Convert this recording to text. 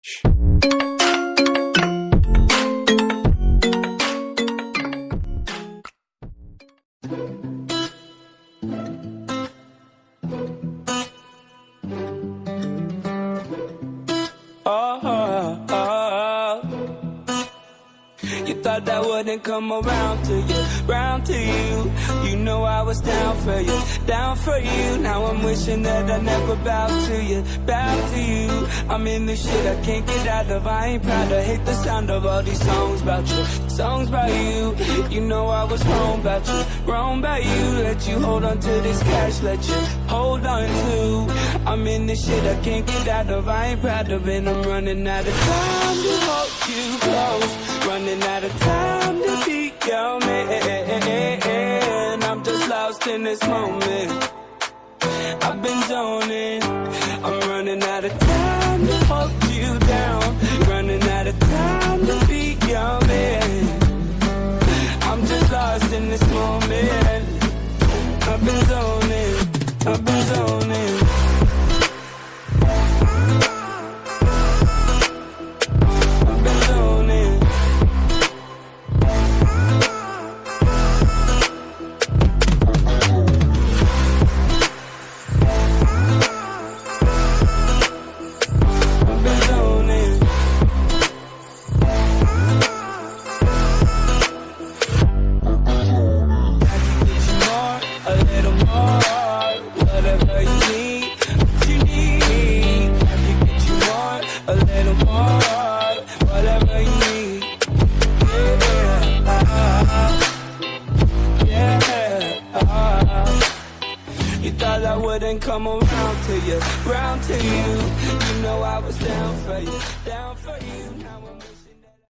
You thought that wouldn't come around to you, round to you. You know I was down for you, down for you. Now I'm wishing that I never bowed to you, bowed to you. I'm in this shit I can't get out of. I ain't proud, I hate the sound of all these songs about you, songs about you. You know I was wrong about you, wrong about you. Let you hold on to this cash, let you hold on to. I'm in this shit I can't get out of. I ain't proud of it. I'm running out of time to hold you close, running out of time to be your man. I'm just lost in this moment, I've been zoning. I'm running out of time to hold you down, running out of time to be your man. I'm just lost in this moment, I've been zoning, I've been zoning. You thought I wouldn't come around to you, round to you. You know I was down for you, down for you.